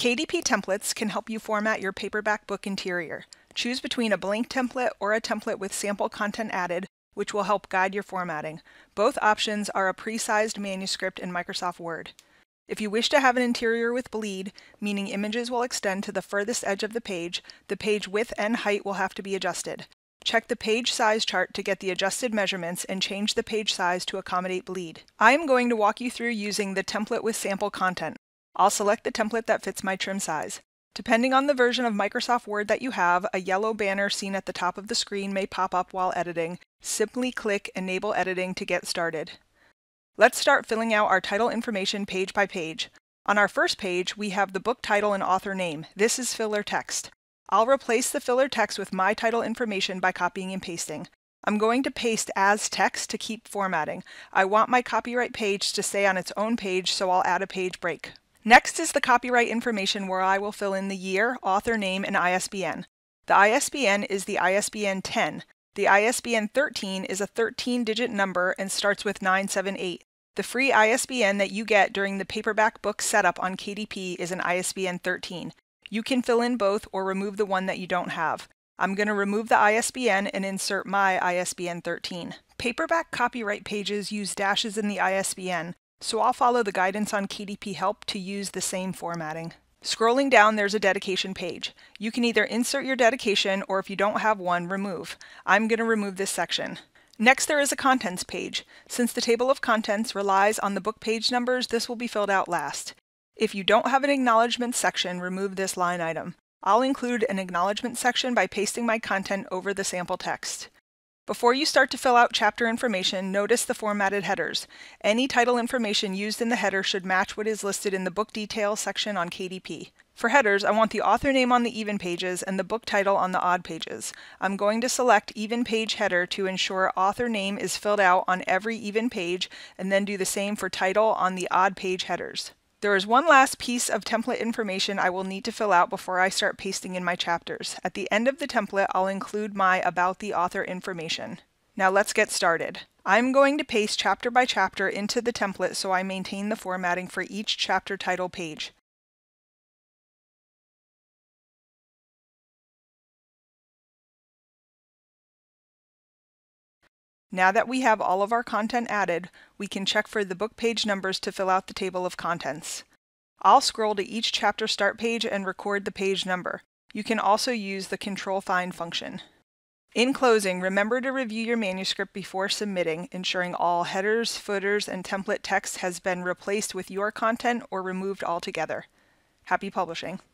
KDP templates can help you format your paperback book interior. Choose between a blank template or a template with sample content added, which will help guide your formatting. Both options are a pre-sized manuscript in Microsoft Word. If you wish to have an interior with bleed, meaning images will extend to the furthest edge of the page width and height will have to be adjusted. Check the page size chart to get the adjusted measurements and change the page size to accommodate bleed. I am going to walk you through using the template with sample content. I'll select the template that fits my trim size. Depending on the version of Microsoft Word that you have, a yellow banner seen at the top of the screen may pop up while editing. Simply click Enable Editing to get started. Let's start filling out our title information page by page. On our first page, we have the book title and author name. This is filler text. I'll replace the filler text with my title information by copying and pasting. I'm going to paste as text to keep formatting. I want my copyright page to stay on its own page, so I'll add a page break. Next is the copyright information, where I will fill in the year, author name, and ISBN. The ISBN is the ISBN 10. The ISBN 13 is a 13-digit number and starts with 978. The free ISBN that you get during the paperback book setup on KDP is an ISBN 13. You can fill in both or remove the one that you don't have. I'm going to remove the ISBN and insert my ISBN 13. Paperback copyright pages use dashes in the ISBN, so I'll follow the guidance on KDP Help to use the same formatting. Scrolling down, there's a dedication page. You can either insert your dedication, or if you don't have one, remove. I'm going to remove this section. Next, there is a contents page. Since the table of contents relies on the book page numbers, this will be filled out last. If you don't have an acknowledgement section, remove this line item. I'll include an acknowledgement section by pasting my content over the sample text. Before you start to fill out chapter information, notice the formatted headers. Any title information used in the header should match what is listed in the book details section on KDP. For headers, I want the author name on the even pages and the book title on the odd pages. I'm going to select even page header to ensure author name is filled out on every even page, and then do the same for title on the odd page headers. There is one last piece of template information I will need to fill out before I start pasting in my chapters. At the end of the template, I'll include my About the Author information. Now let's get started. I'm going to paste chapter by chapter into the template so I maintain the formatting for each chapter title page. Now that we have all of our content added, we can check for the book page numbers to fill out the table of contents. I'll scroll to each chapter start page and record the page number. You can also use the Control-Find function. In closing, remember to review your manuscript before submitting, ensuring all headers, footers, and template text has been replaced with your content or removed altogether. Happy publishing!